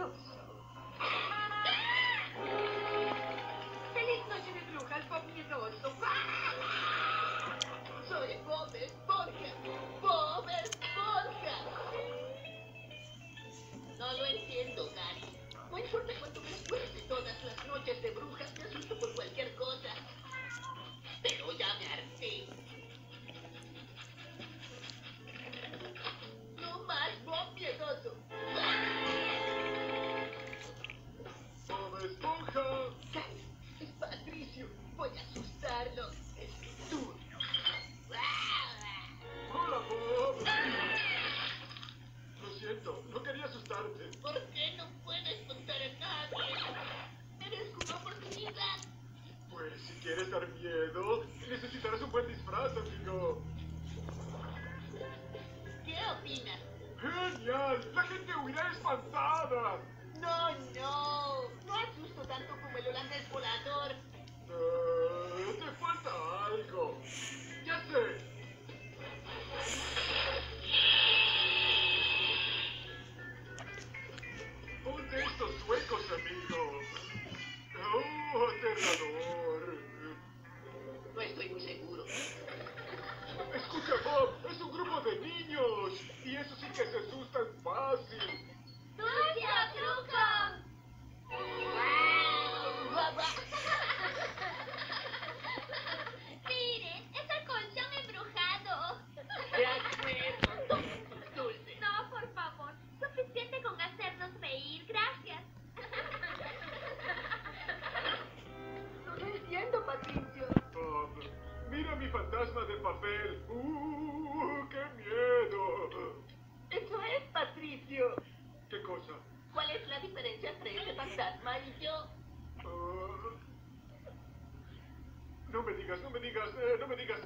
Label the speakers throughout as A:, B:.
A: ¡Feliz noche de brujas, Bob miedoso! Soy Bob Esponja. ¡Bob Esponja! No lo entiendo, Gary. No importa cuánto me esfuerce todas las noches de brujas, me asusto por cualquier cosa. Pero ya me harté. No más Bob miedoso.
B: ¡Bob Esponja!
A: Gary, es Patricio. Voy a asustarlo. Es tú.
B: ¡Hola, Bob! Lo siento, no quería asustarte.
A: ¿Por qué no puedes contar a nadie? Eres una oportunidad.
B: Pues si quieres dar miedo, necesitarás un buen disfraz, amigo.
A: ¿Qué opinas?
B: ¡Genial! ¡La gente huirá espantada!
A: No asusto tanto como el holandés volador.
B: Te falta algo. ¡Ya sé! Ponte estos suecos, amigo. ¡Oh, aterrador!
A: No estoy muy seguro.
B: Escucha, Bob, es un grupo de niños. Y eso sí que se asustan fácil.
C: ¡Dulce truco! Miren, es el colchón embrujado.
A: De acuerdo, Dulce.
C: No, por favor. Suficiente con hacernos reír. Gracias.
A: No lo entiendo, Patricio.
B: Bob, mira mi fantasma de papel. ¡Qué miedo!
A: Eso es, Patricio.
B: ¿Qué cosa?
A: ¿Cuál es la diferencia entre ese fantasma y yo?
B: No me digas, no me digas, no me digas.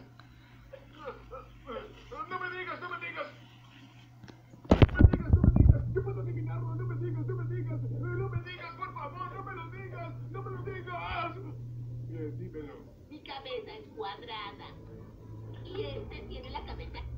B: No me digas, no me digas. No me digas, no me digas. Yo puedo adivinarlo. No me digas, no me digas. No me digas, por favor, no me lo digas. No me lo digas. Bien, dímelo.
A: Mi cabeza es cuadrada. Y este tiene la cabeza